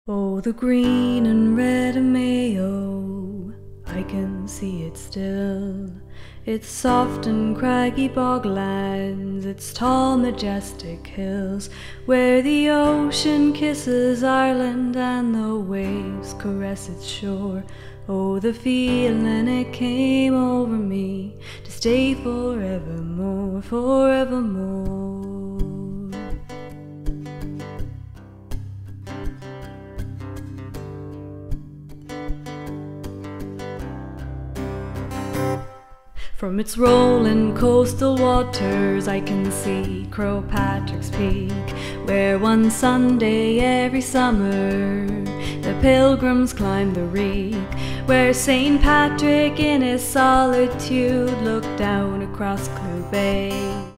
Oh, the green and red of Mayo, I can see it still. Its soft and craggy boglands, its tall majestic hills, where the ocean kisses Ireland and the waves caress its shore. Oh, the feeling it came over me to stay forevermore, forevermore. From its rolling coastal waters I can see Croagh Patrick's Peak, where one Sunday every summer the pilgrims climb the reek, where St. Patrick in his solitude looked down across Clew Bay.